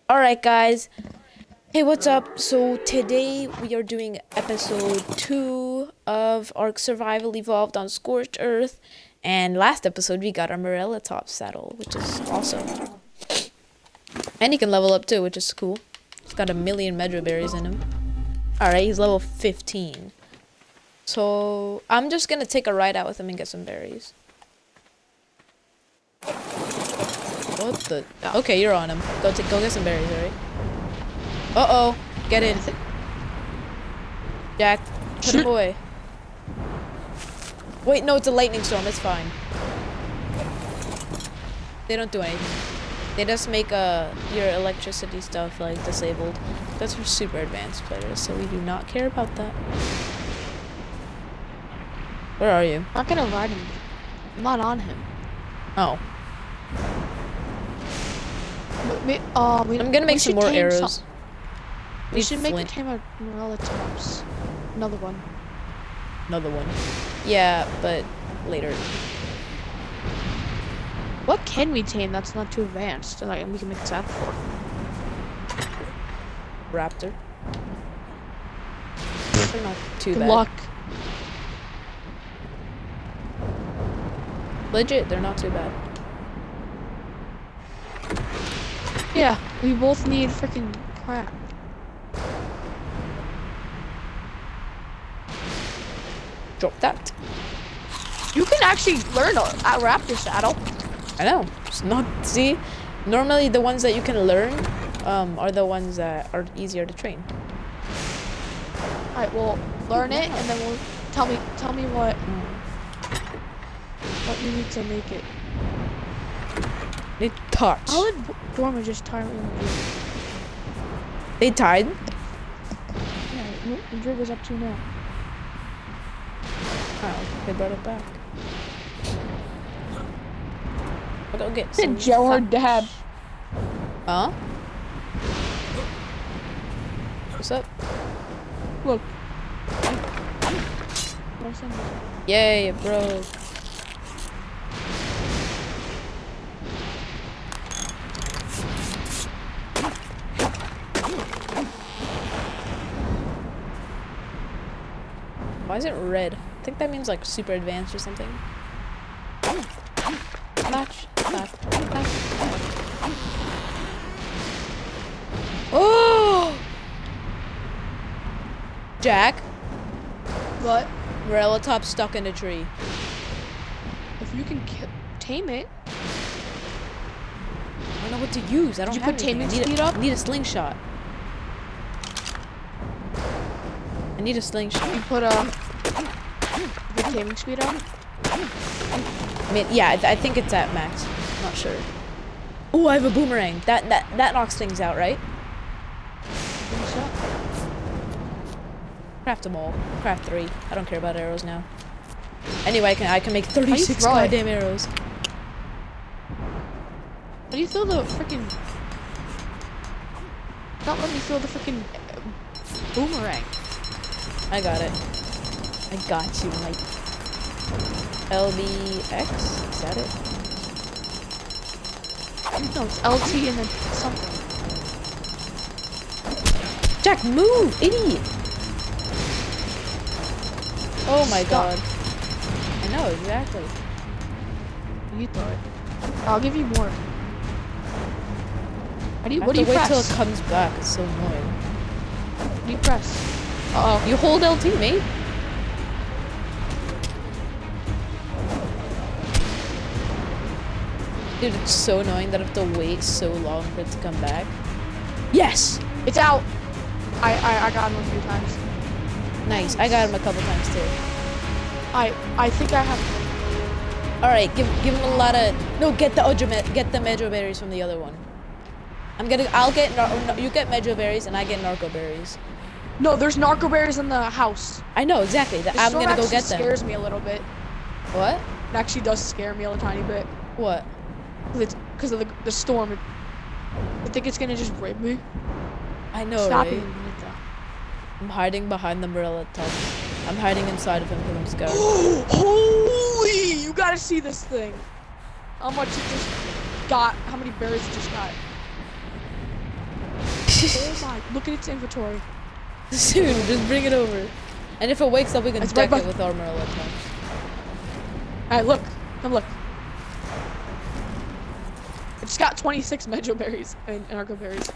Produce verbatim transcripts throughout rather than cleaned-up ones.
Alright guys, hey, what's up? So today we are doing episode two of Ark Survival Evolved on Scorched Earth, and last episode we got our Morellatops saddle, which is awesome. And he can level up too, which is cool. He's got a million Medro berries in him. Alright, he's level fifteen. So I'm just gonna take a ride out with him and get some berries. What the? Okay, you're on him. Go take, go get some berries, alright? Uh oh, get in. Jack, put him away. Wait, no, it's a lightning storm. It's fine. They don't do anything. They just make uh your electricity stuff like disabled. That's for super advanced players, so we do not care about that. Where are you? I'm not gonna ride him. I'm not on him. Oh. We, uh, we, I'm gonna make some more arrows. Some, we should make a tame of Morellatops. Another one. Another one. Yeah, but later. What can we tame that's not too advanced and like, we can make a saddle for? Raptor. They're not too Good bad. luck. Legit, they're not too bad. Yeah, we both need freaking crap. Drop that. You can actually learn a, a raptor saddle. I know. It's not. See, normally the ones that you can learn um, are the ones that are easier to train. All right, well, learn it, and then we'll tell me tell me what Mm. what you need to make it. They touch. How did Dorma just tie me? They tied. Yeah, Madrid was up to now. Oh, they brought it back. I'll go get some. Gerard Dab. Huh? What's up? Look. Yay, bro. Why is it red? I think that means like super advanced or something. Match, match, match, match. Oh! Jack, What? Morellatops stuck in a tree. If you can ki tame it. I don't know what to use. I don't Did you have put anything. taming I need speed a, up? I need a slingshot. I need a slingshot. You put a the taming speed on. I mean, yeah, I, th I think it's at max. I'm not sure. Oh, I have a boomerang. That that that knocks things out, right? Craft them all. Craft three. I don't care about arrows now. Anyway, I can I can make thirty-six throw it? goddamn arrows. How do you throw the freaking? Not let me throw the freaking boomerang. I got it. I got you, Mike. L B X? Is that it? No, it's L T and then something. Jack, move, idiot! Oh my Stop. god. I know, exactly. You throw it. I'll give you more. How do you? I What have do to you wait press? till it comes back. It's so annoying. What do you press? Uh oh. You hold L T, mate. Dude, it's so annoying that I have to wait so long for it to come back. Yes! It's out. I I I got him a few times. Nice. I got him a couple times too. I I think I have. Alright, give give him a lot of no get the Udra get the Medro berries from the other one. I'm gonna I'll get nar no, you get Medro berries and I get narco berries. No, there's narco berries in the house. I know exactly. That The I'm storm gonna go actually get them. scares me a little bit. What? It actually does scare me a tiny bit. What? Because of the, the storm. I think it's gonna just rape me. I know, Stop right? it. I'm hiding behind the Morellatops. I'm hiding inside of him because I'm scared. Holy! You gotta see this thing. How much it just got, how many berries it just got. Oh my! Look at its inventory. Soon, just bring it over. And if it wakes up, we can It's deck right it with armor electrons. All right, look. Come look. It's got twenty-six Medjo berries and Narco berries.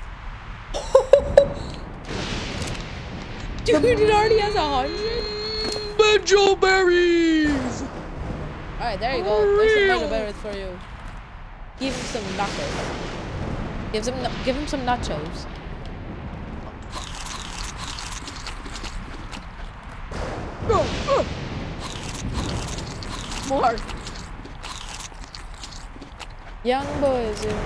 Dude, it already has a hundred. Medjo berries. All right, there you go. There's some Medjo berries for you. Give him some nachos. Give him, give him some nachos. Go, go. More. Young boys. In...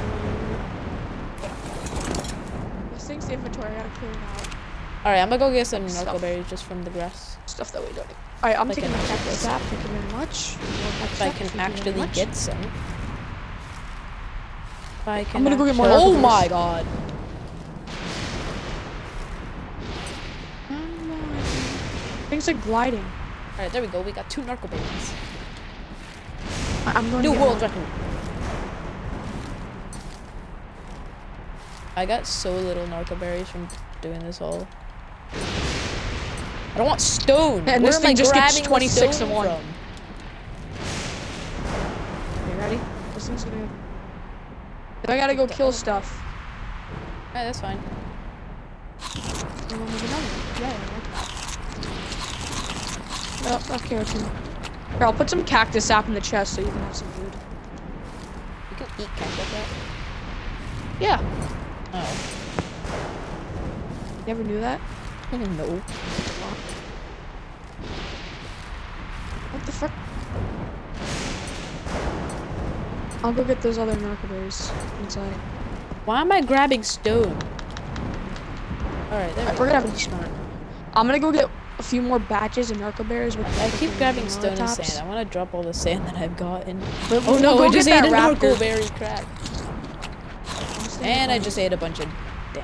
This thing's inventory. I gotta clear it out. All right, I'm gonna go get some Stuff. narco berries just from the grass. Stuff that we don't need. All right, I'm Like taking an the cactus octopus. sap. Thank you very much. If I can actually get some. If I can I'm gonna go get more actu- Oh narco my berries. god. Things are gliding. All right, there we go. We got two narco berries. I- I'm going New to get world more. record. I got so little narco berries from doing this all. I don't want stone. And Where this am thing I just gets grabbing the twenty-six stone in one. from? You ready? This thing's gonna. Then I gotta go kill stuff. Yeah, that's fine. And then there's another one. Yeah, I like that. Oh, okay, okay. Here, I'll put some cactus sap in the chest so you can have some food. You can eat cactus like that. Yeah. Oh. You ever knew that? No. What the fuck? I'll go get those other narco berries inside. Why am I grabbing stone? Alright, there Alright, we we're go. gonna have to be smart. I'm gonna go get a few more batches of narco berries with I keep freaking grabbing stone and Molotovs. sand. I want to drop all the sand that I've gotten. But Oh we'll no, go I get just that ate a narco raptor. berry crap. And I just ate a bunch of damn.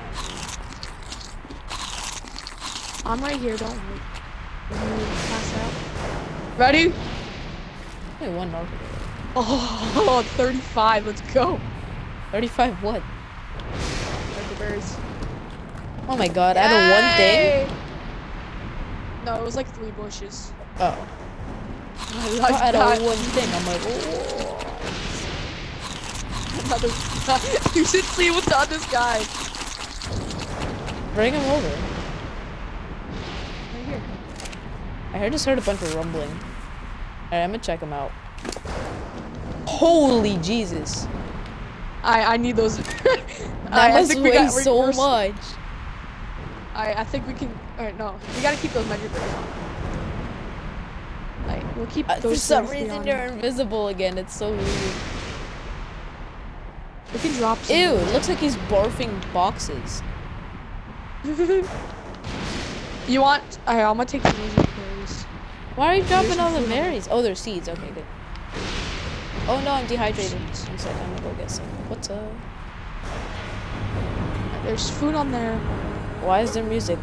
I'm right here, don't worry. When you pass out. Ready? Only one narco berry. Oh, thirty-five, let's go. thirty-five what? Narco berries. Oh my god, out of one thing? Yay! No, it was like three bushes. Oh. I Not out got of one thing. I'm like, oh. another guy. You should see what's on this guy. Bring him over. Right here. I just heard a bunch of rumbling. Alright, I'm gonna check him out. Holy Jesus. I I need those. That I, I must think we weigh got, we're- so we're s- much. I I think we can. Alright, no, we gotta keep those magic berries on. Like we'll keep Uh, for those. some thirty-three reason, on. you're invisible again. It's so weird. We can drop. Some Ew, of it those. looks like he's barfing boxes. You want? Alright, I'm gonna take the magic berries. Why are you dropping There's all some the food on berries? Oh, they're seeds. Okay, good. Oh no, I'm dehydrated. One second, I'm gonna go get some. What's up? There's food on there. Why is there music?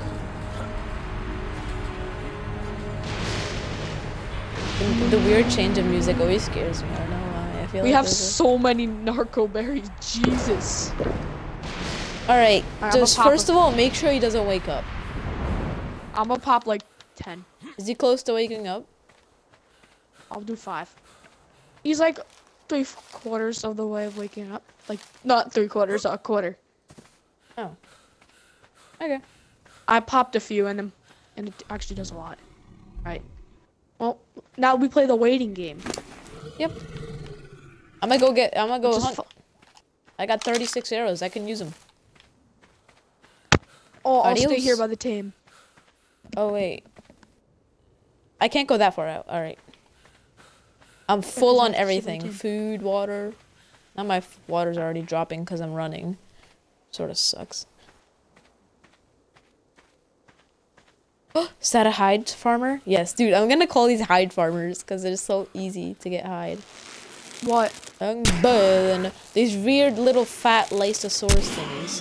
The, the weird change of music always scares me. I don't know why. I feel We like have there's a- so many narco berries. Jesus. All right, I'm just a pop first of all, make sure he doesn't wake up. I'm gonna pop like ten. Is he close to waking up? I'll do five. He's like three quarters of the way of waking up. Like not three quarters, a quarter. Oh. Okay. I popped a few in him, and it actually does a lot. Right. Well, now we play the waiting game. Yep. I'm gonna go get. I'm gonna go which is hunt. fu- I got thirty-six arrows. I can use them. oh, I'll stay Adios. here by the tame. Oh wait. I can't go that far out. All right. I'm full on have to everything. seventeen. Food, water. Now my f- water's already dropping because I'm running. Sort of sucks. Is that a hide farmer? Yes, dude. I'm gonna call these hide farmers because they're so easy to get hide. What? Um, burn. These weird little fat Lysosaurus thingies.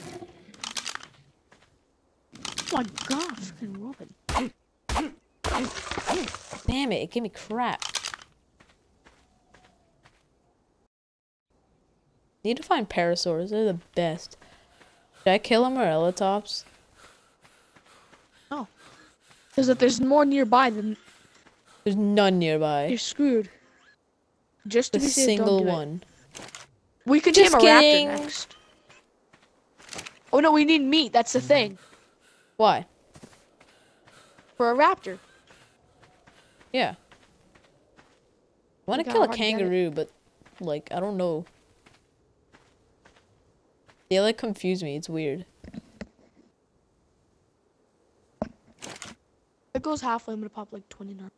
Oh my god, freaking Robin. Damn it, it gave me crap. Need to find parasaurs. They're the best. Should I kill a Morellatops? No. Because if there's more nearby, then There's none nearby. you're screwed. Just to The be safe, don't single do it. one. We could Just tame a kidding. raptor next. Oh no, we need meat. That's the thing. Why? For a raptor. Yeah. I want to Look how kill a hard to get it. kangaroo, but like I don't know. They like confuse me. It's weird. It goes halfway. I'm gonna pop like twenty-nine.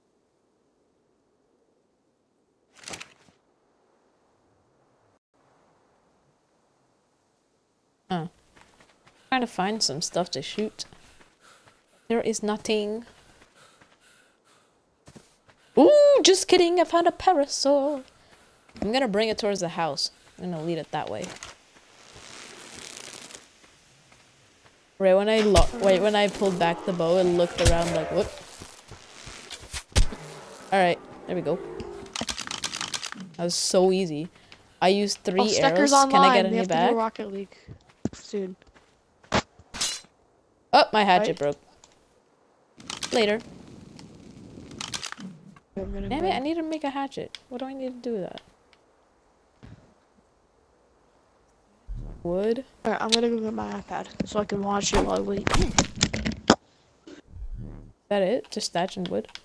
Huh. Trying to find some stuff to shoot. There is nothing. Ooh, just kidding. I found a parasol. I'm gonna bring it towards the house. I'm gonna lead it that way. Right when I lo wait when I pulled back the bow and looked around like what? All right, there we go. That was so easy. I used three Oh, arrows. Stecker's Can online. I get we any have to back? do Rocket League soon. Oh, my hatchet Right. broke. Later. I'm gonna Damn go- it, I need to make a hatchet. What do I need to do with that? Wood? Alright, I'm gonna go get my iPad so I can watch it while I wait. Is that it? Just thatch and wood?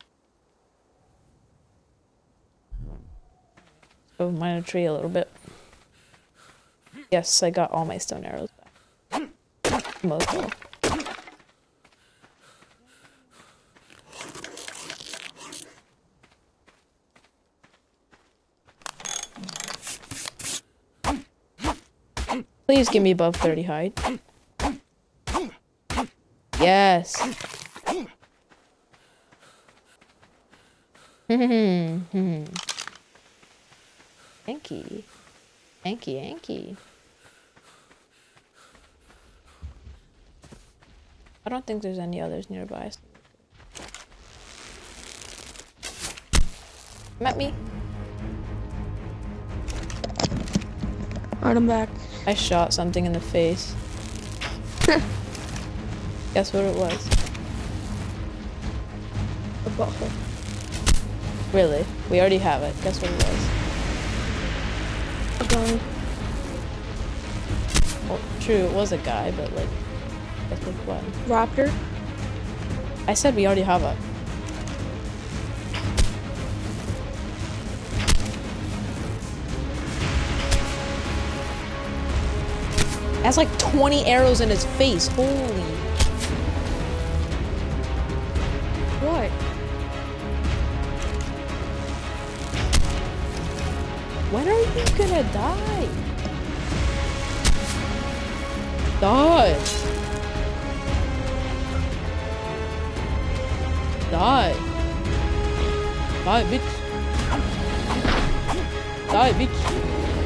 Go mine a tree a little bit. Yes, I got all my stone arrows back. Most of them. Please give me above thirty hide. Yes. Yankee. Yankee, Yankee. I don't think there's any others nearby. Met me? Alright, I'm back. I shot something in the face. Guess what it was? A butthole. Really? We already have it. Guess what it was? A guy. Well, true, it was a guy, but like, guess what? What? Raptor. I said we already have it. Has like twenty arrows in his face. Holy. What? When are you gonna die? Die. Die. Die, bitch. Die, bitch.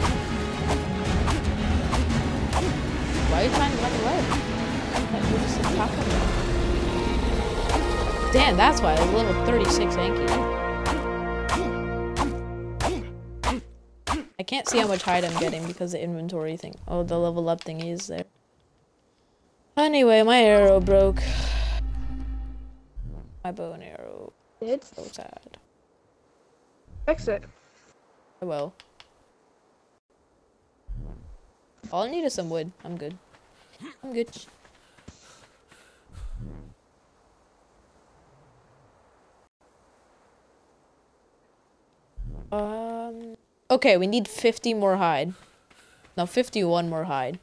Why are you trying to run away? Like, we're just attacking them. Damn, that's why I was level thirty-six Yankee. I can't see how much hide I'm getting because the inventory thing. Oh, the level up thingy is there. Anyway, my arrow broke. My bow and arrow. It's So sad. fix it. I will. All I need is some wood. I'm good. I'm good. Um. Okay, we need fifty more hide. No, fifty-one more hide.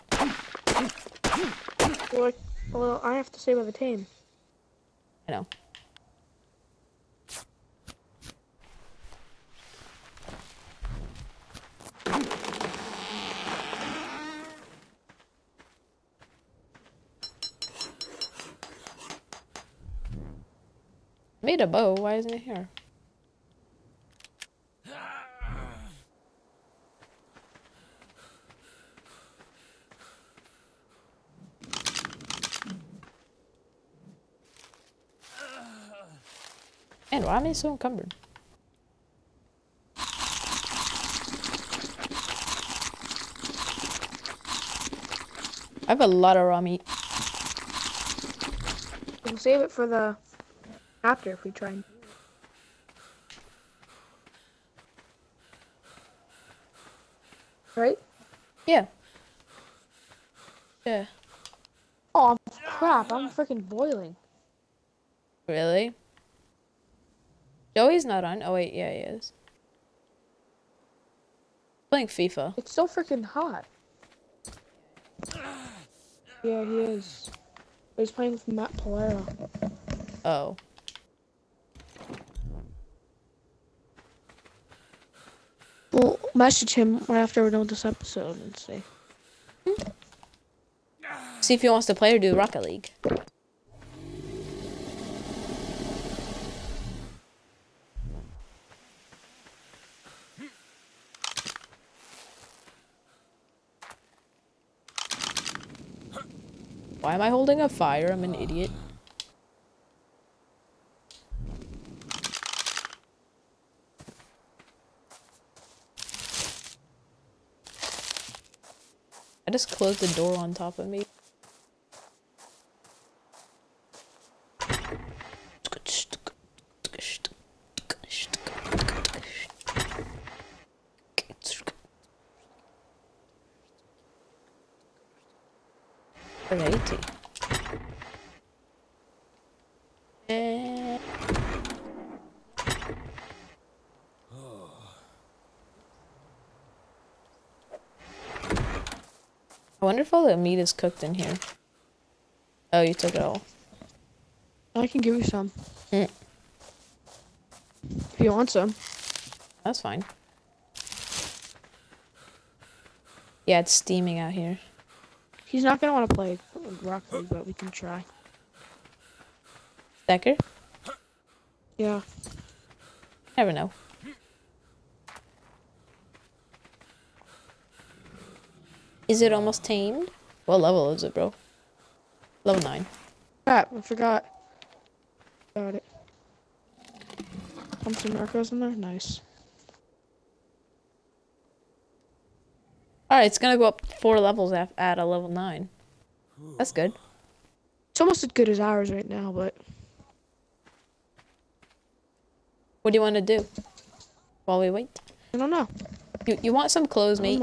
Well, well, I have to save the tame. I know. Made a bow. Why isn't it here? And why am I so encumbered? I have a lot of raw meat. We'll save it for the after if we try. And... Right? Yeah. Yeah. Oh crap! I'm freaking boiling. Really? Joey's not on. Oh wait, yeah, he is. Playing FIFA. It's so freaking hot. Yeah, he is. He's playing with Matt Polero. Oh. We'll message him right after we're done with this episode and see. See if he wants to play or do Rocket League. Why am I holding a fire? I'm an idiot. I just closed the door on top of me. eighty. Eh. I wonder if all the meat is cooked in here. Oh, you took it all. I can give you some. Mm. If you want some. That's fine. Yeah, it's steaming out here. He's not gonna want to play Rocket League, but we can try. Decker? Yeah. Never know. Is it almost tamed? What level is it, bro? Level nine. Crap, I forgot. Got it. Pump some narcos in there? Nice. Alright, it's gonna go up four levels at, at a level nine. That's good. It's almost as good as ours right now, but... What do you want to do while we wait? I don't know. You, you want some clothes, mate?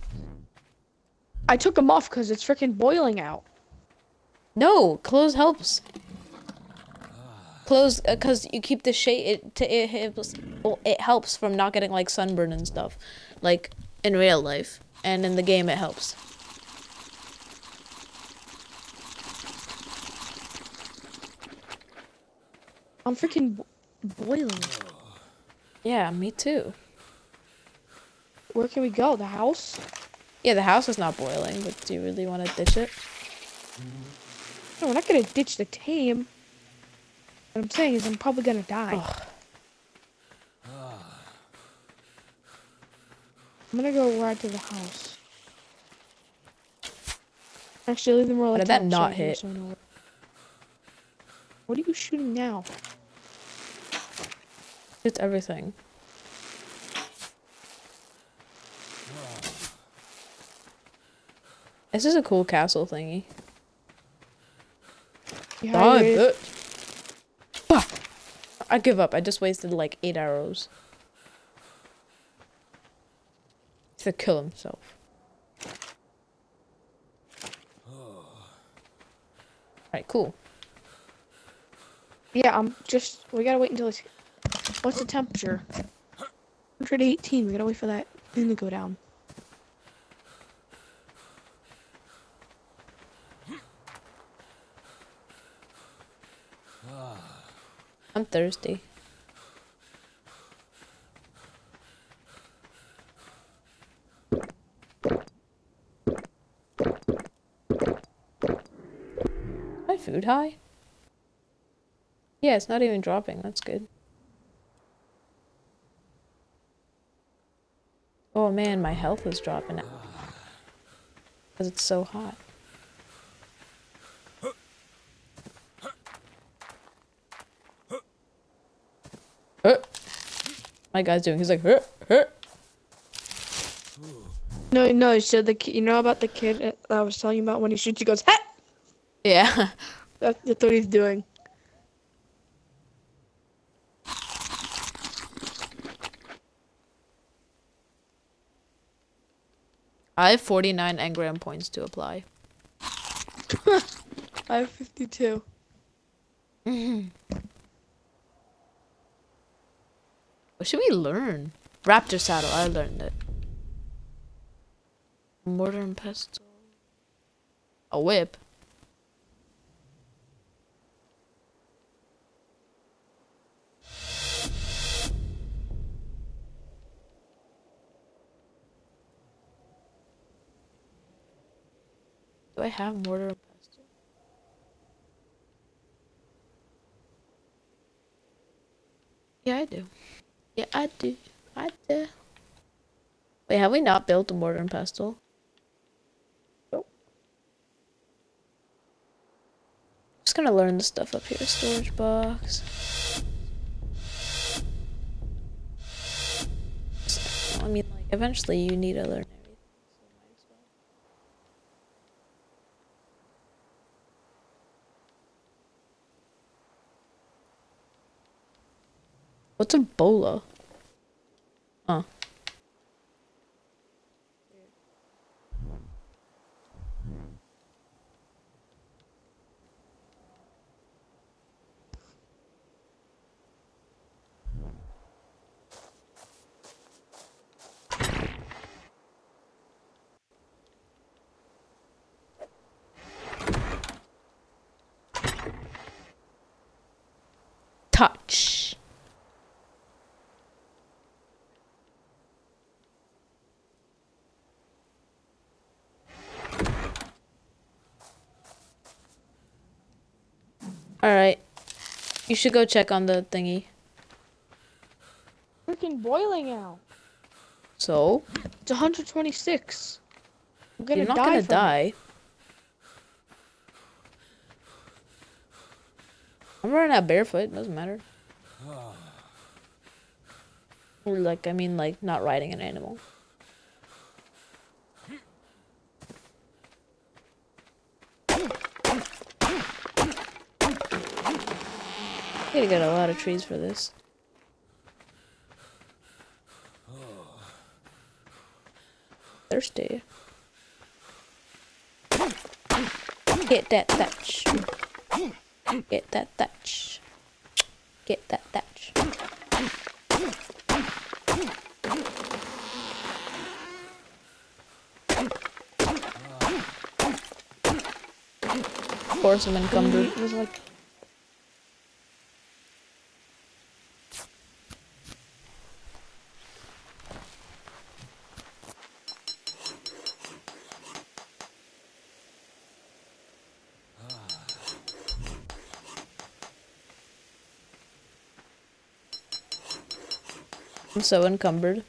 I took them off because it's freaking boiling out. No, clothes helps. Clothes, because uh, you keep the shade, it, to, it, helps, well, it helps from not getting, like, sunburn and stuff. Like, in real life. And in the game, it helps. I'm freaking bo boiling. Yeah, me too. Where can we go? The house? Yeah, the house is not boiling, but do you really want to ditch it? No, we're not gonna ditch the tame. What I'm saying is I'm probably gonna die. Ugh. I'm gonna go ride to the house. Actually, leave them more How like did that not hit? So no... What are you shooting now? It's everything. This is a cool castle thingy. Yeah, Ah, I give up. I just wasted like eight arrows. To kill himself. Alright, cool. Yeah, I'm just. We gotta wait until it's. What's the temperature? one hundred eighteen. We gotta wait for that thing to go down. I'm thirsty. My food high? Yeah, it's not even dropping. That's good. Oh man, my health is dropping out. Because it's so hot. Uh, my guy's doing, he's like, huh, huh. No, no. So the ki- you know about the kid that I was telling you about when he shoots, he goes, "Hey!" Yeah. That, that's what he's doing. I have forty-nine engram points to apply. I have fifty-two. What should we learn? Raptor saddle, I learned it. Mortar and pestle. A whip. Do I have mortar and pestle? Yeah, I do. Yeah, I do. I do. Wait, have we not built a mortar and pestle? Nope. Just gonna learn the stuff up here. Storage box. I mean, like, eventually you need to learn everything. So might as well. What's a bola? Huh. Touch. Alright. You should go check on the thingy. Freaking boiling out. So? It's one hundred twenty-six. I'm gonna You're not die gonna from die. It. I'm running out barefoot, doesn't matter. Or like, I mean, like, not riding an animal. Gotta get a lot of trees for this. Thirsty. Get that thatch. Get that thatch. Get that thatch. Of course I'm encumbered. It was like I'm so encumbered.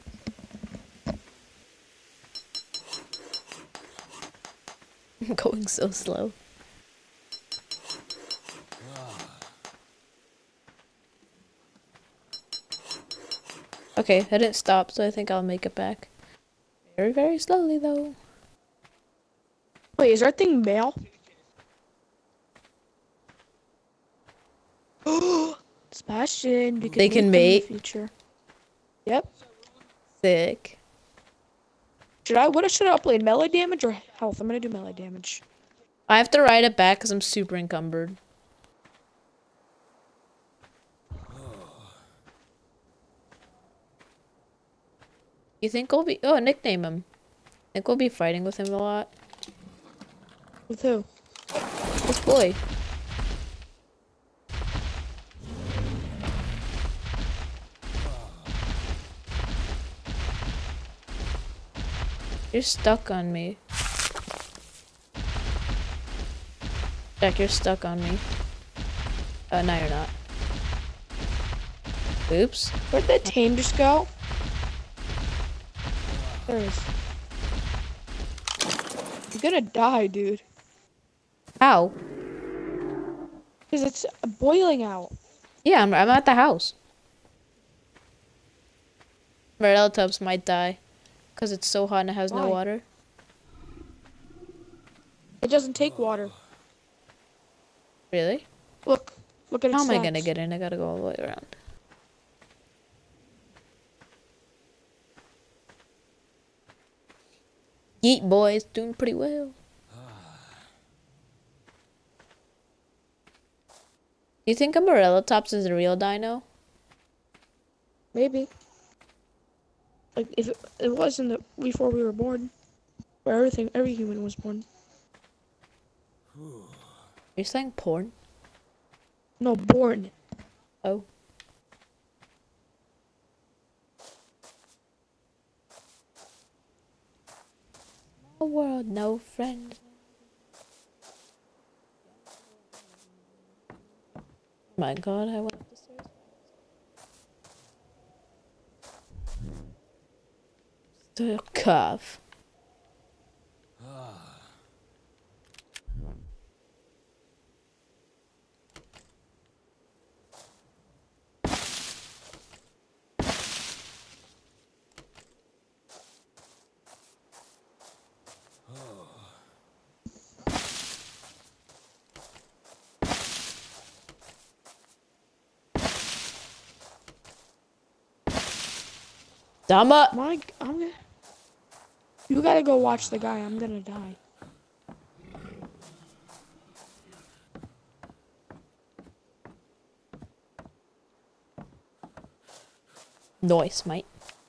I'm going so slow. Okay, I didn't stop, so I think I'll make it back. Very, very slowly, though. Wait, is our thing male? Sebastian, you can They can mate mate? them in the future. Yep. Sick. Should I? What should I upload? Melee damage or health? I'm gonna do melee damage. I have to ride it back because I'm super encumbered. You think we'll be... Oh, nickname him. Think we'll be fighting with him a lot? With who? This boy. You're stuck on me. Jack, you're stuck on me. Oh, no, you're not. Oops. Where'd that tame just go? There it is. You're gonna die, dude. How? Because it's boiling out. Yeah, I'm, I'm at the house. Morel Tubbs might die. Because it's so hot and it has no Why? water. It doesn't take water. Really? Look. Look at its How am I stats. gonna get in? I gotta go all the way around. Yeet boys, doing pretty well. Do you think a Morellatops is a real dino? Maybe. Like if it, it wasn't the, before we were born, where everything, every human was born. You're saying porn? No, born. Oh. No world, no friends. My God, I went up the stairs. Still cough. Dama! My, I'm gonna. You gotta go watch the guy. I'm gonna die. Nice, mate.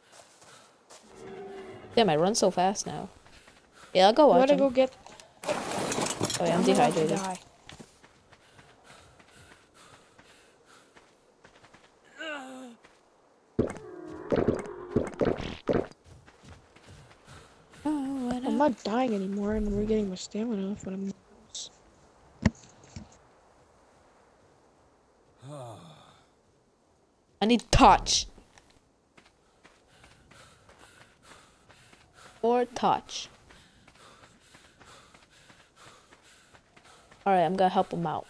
Damn, I run so fast now. Yeah, I'll go You watch gotta him. go get. Oh, yeah, I'm I'm about to dehydrated. die. Oh, what I'm up? not dying anymore, and we're getting my stamina up, but I'm. I need touch. Or touch. Alright, I'm gonna help him out.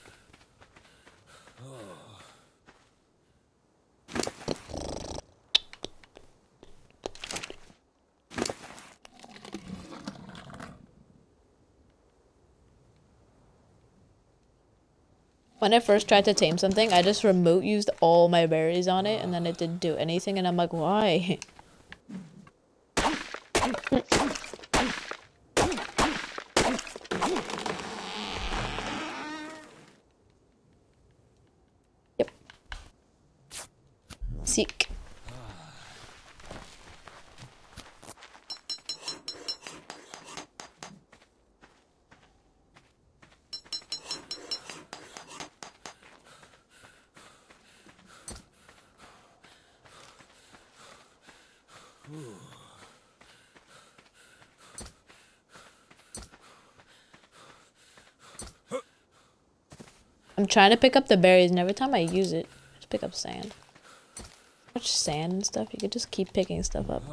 When I first tried to tame something, I just remote used all my berries on it, and then it didn't do anything, and I'm like, why? Yep. Seek. I'm trying to pick up the berries, and every time I use it, I just pick up sand. Much sand and stuff, you could just keep picking stuff up.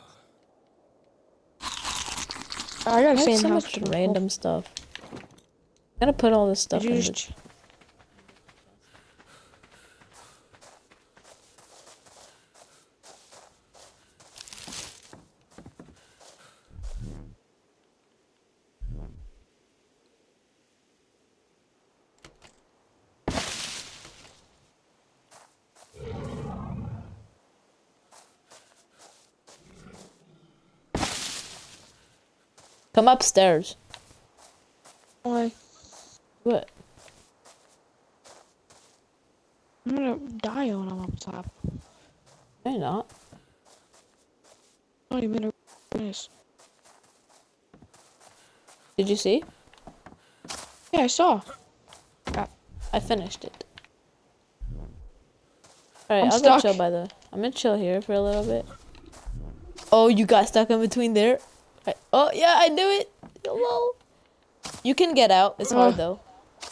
I gotta I say, have so much random stuff. I'm gonna put all this stuff Did in you the... just... Come upstairs. Why? What? I'm gonna die when I'm up top. No, you're not. Not even a miss. Did you see? Yeah, I saw. I finished it. Alright, I'm I'll stuck. go chill by the... I'm gonna chill here for a little bit. Oh, you got stuck in between there? I... Oh, yeah, I knew it! Hello. You can get out. It's hard, Uh. though.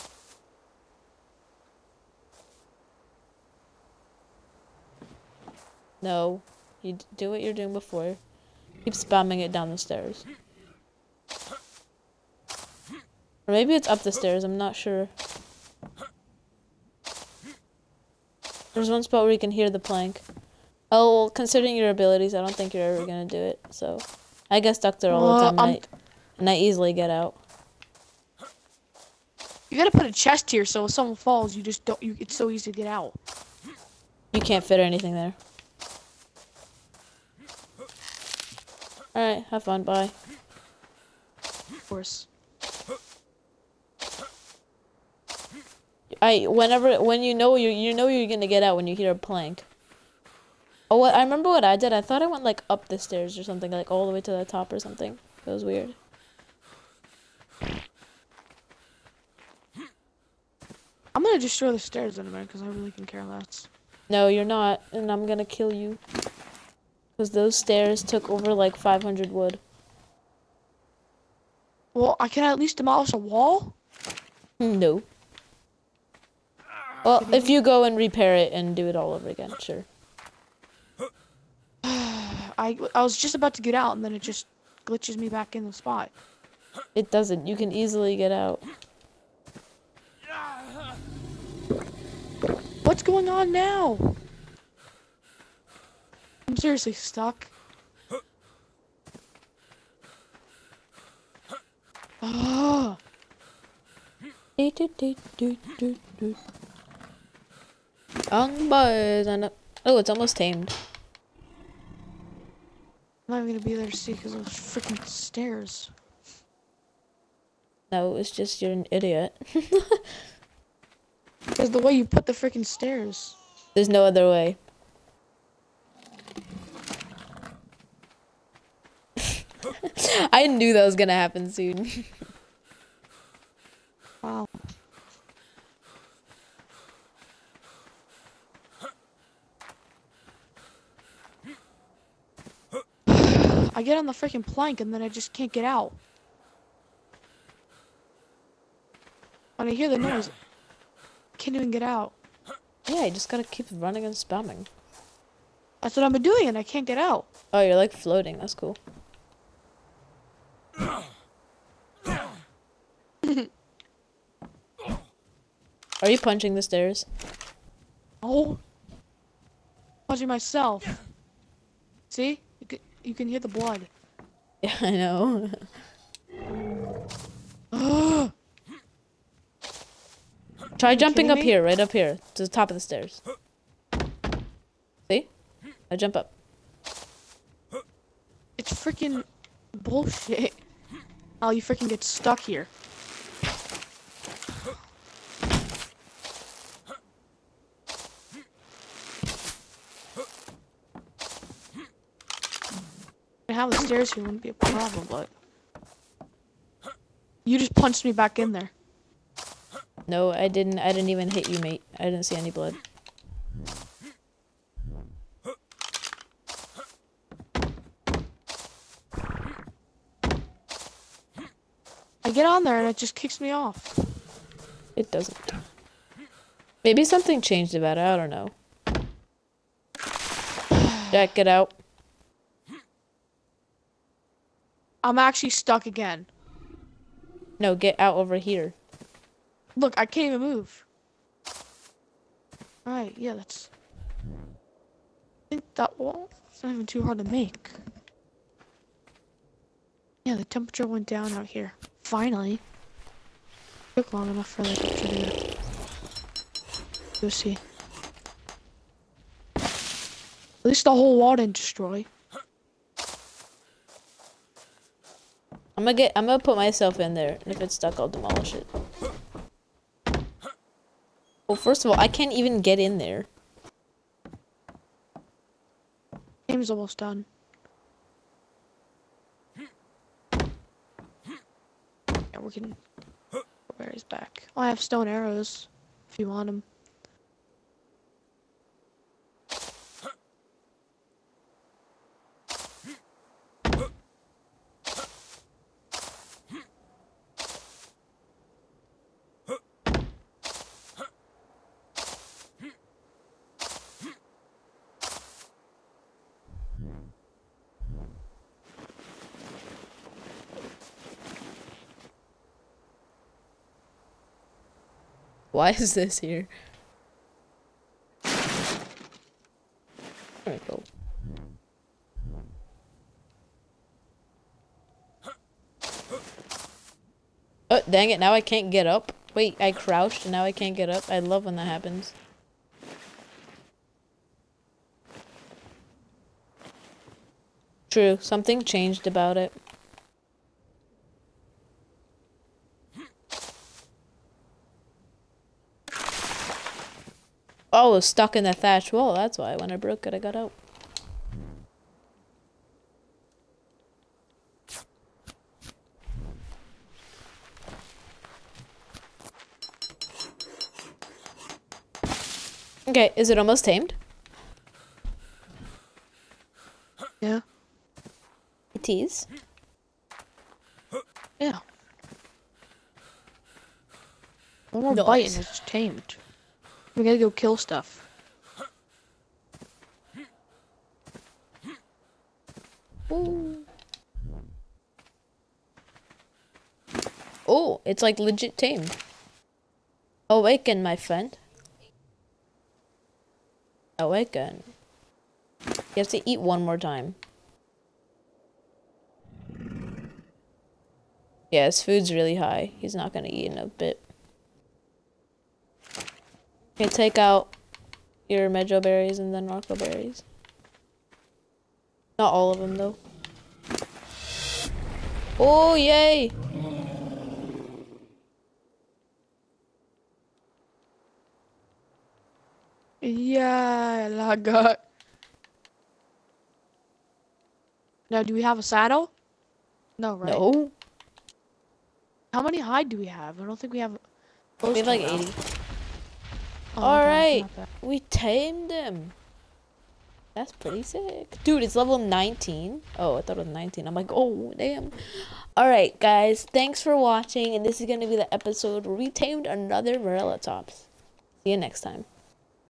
No. You d- do what you're doing before. Keep spamming it down the stairs. Or maybe it's up the stairs, I'm not sure. There's one spot where you can hear the plank. Oh, well, considering your abilities, I don't think you're ever gonna do it. So, I get stuck there all the Uh, time, and I'm, I, and I easily get out. you gotta put a chest here so if someone falls, you just don't. You, it's so easy to get out. You can't fit anything there. All right, have fun. Bye. Of course. I whenever when you know you you know you're gonna get out when you hear a plank. Oh, what I remember what I did. I thought I went like up the stairs or something, like all the way to the top or something. It was weird. I'm gonna destroy the stairs in a minute because I really can care less. No, you're not, and I'm gonna kill you. Cause those stairs took over like five hundred wood. Well, I can at least demolish a wall. No. Well, if you go and repair it and do it all over again, sure. I I was just about to get out and then it just glitches me back in the spot. It doesn't. You can easily get out. What's going on now? I'm seriously stuck. Ah. Young boys and oh, it's almost tamed. I'm not even gonna be there to see because of those freaking stairs. No, it's just you're an idiot. Because the way you put the freaking stairs. There's no other way. I knew that was gonna happen soon. Wow. I get on the freaking plank and then I just can't get out. When I hear the noise, I can't even get out. Yeah, you just gotta keep running and spamming. That's what I've been doing and I can't get out. Oh, you're like floating. That's cool. Are you punching the stairs? Oh. Punching myself. See? You can, you can hear the blood. Yeah, I know. Try jumping up me? here, right up here, to the top of the stairs. See? I jump up. It's freaking bullshit. Oh, you freaking get stuck here. To have the stairs here wouldn't be a problem, but you just punched me back in there. No, I didn't. I didn't even hit you, mate. I didn't see any blood. I get on there and it just kicks me off. It doesn't. Maybe something changed about it. I don't know. Jack, get out. I'm actually stuck again. No, get out over here. Look, I can't even move. Alright, yeah, that's... I think that wall is not even too hard to make. Yeah, the temperature went down out here. Finally. Took long enough for the temperature to go see. At least the whole wall didn't destroy. I'm gonna get. I'm gonna put myself in there, and if it's stuck, I'll demolish it. Well, first of all, I can't even get in there. Game's almost done. Yeah, we're getting Barry's back. Oh, I have stone arrows if you want them. Why is this here? There we go. Oh, dang it, now I can't get up. Wait, I crouched and now I can't get up. I love when that happens. True, something changed about it. Oh, I was stuck in the thatch wall, that's why. When I broke it, I got out. Okay, is it almost tamed? Yeah. It is. Yeah. One more Nice. bite and it's tamed. We gotta go kill stuff. Ooh. Oh, it's like legit tamed. Awaken, my friend. Awaken. You have to eat one more time. Yeah, his food's really high. He's not gonna eat in a bit. Okay, take out your Mejo berries and then Rocco berries. Not all of them, though. Oh, yay! Yeah, laga. Now, do we have a saddle? No, right? No. How many hide do we have? I don't think we have. We have like eighty. Oh, Alright, okay, not bad. we tamed him. That's pretty sick. Dude, it's level nineteen. Oh, I thought it was nineteen. I'm like, oh, damn. Alright, guys, thanks for watching. And this is going to be the episode where we tamed another Morellatops. See you next time.